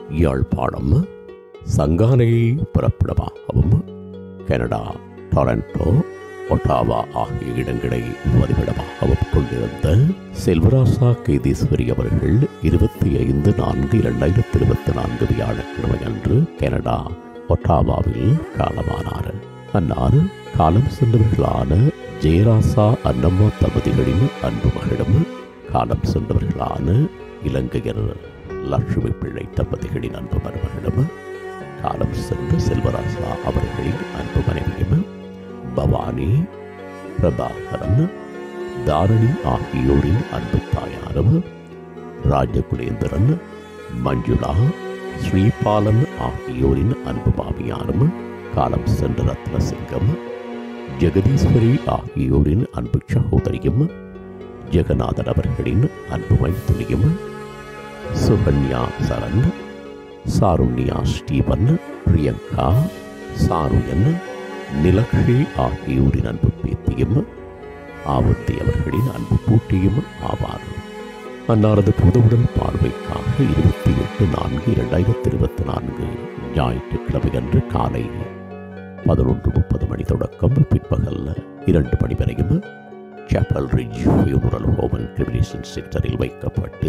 யாழ்ப்பாணம் சங்கானை பிறப்பிடமாகவும் Canada Toronto Ottawa ஆகிய இடங்களை வதிவிடமாகவும் கொண்டிருந்த செல்வராசா கேதீஸ்வரி அவர்கள் 25/4/2024 வியாழக்கிழமை அன்று கனடா ஒட்டாவாவில் காலமானார். அன்னார் காலம் சென்றவர்களான ஜெயராசா அன்னம்மா தம்பதிகளின் அன்பு மகளும் காலம் சென்றவர்களான இலங்கையர் லட்சுமி பிள்ளை தம்பதிகளின் அன்பு மருமகளும் காலம் சென்ற செல்வராசா அவர்களின் அன்பு மனைவியும் பவானி பிரபாகரன் தாரணி ஆகியோரின் அன்பு தாயாரும் ராஜகுலேந்திரன் மஞ்சுளா ஸ்ரீபாலன் ஆகியோரின் அன்பு மாமியாரும் காலம் சென்ற ரத்னசிங்கம் ஜெகதீஸ்வரி ஆகியோரின் அன்பு சகோதரியும் ஜெகநாதன் அவர்களின் அன்பு மைத்துனியும் சுகன்யா சரண் சாருண்யா ஸ்டீவன் பிரியங்கா சாருயன் நிலக்ஷி ஆகியோரின் அன்பு பேத்தியும் ஆவத்தி அவர்களின் அன்பு பூட்டியும் ஆவார். அன்னாரது பொதுவுடல் பார்வைக்காக 28/4/2024 ஞாயிற்றுக்கிழமை அன்று காலை 11:30 மணி தொடக்கம் பிற்பகல் 2 மணி வரையும் Chapel Ridge funeral home and cremination சென்டரில் வைக்கப்பட்டு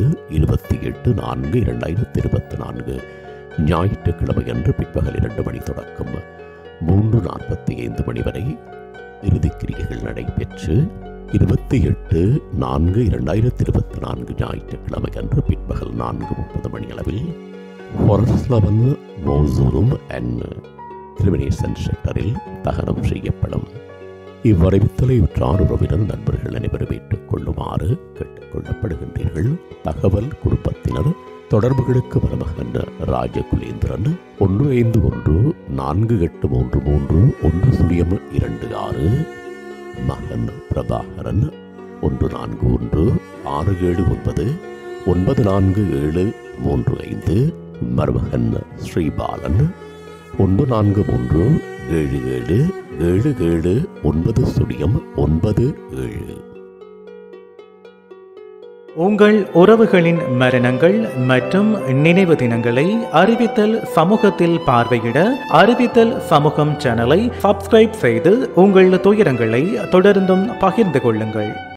28/4/2024 ஞாயிற்றுக்கிழமை அன்று பிற்பகல் 2 மணி தொடக்கம் 3:45 மணி வரை இறுதிக்கிரியைகள் நடைபெற்று 28/4/2024 ஞாயிற்றுக்கிழமை அன்று பிற்பகல் 4:30 மணி அளவில் ஃபொரஸ்லவன் மோசூரும் அண்ட் கிரிமினேஷன் சென்டரில் தகனம் செய்யப்படும். இவ்வறிவித்தலை உற்றார் உறவினர் நண்பர்கள் அனைவரும் ஏற்றுக்கொள்ளுமாறு கேட்டுக்கொள்ளப்படுகின்றீர்கள். தகவல் குடும்பத்தினர் தொடர்புகளுக்கு மருமகன் ராஜகுலேந்திரன் 1514833126, மகன் பிரபாகரன் 1416799475, மருமகன் ஸ்ரீபாலன் 1437779797. உங்கள் உறவுகளின் மரணங்கள் மற்றும் நினைவு தினங்களை அறிவித்தல் சமூகத்தில் பார்வையிட அறிவித்தல் சமூகம் சேனலை சப்ஸ்கிரைப் செய்து உங்கள் துயரங்களை தொடர்ந்தும் பகிர்ந்து கொள்ளுங்கள்.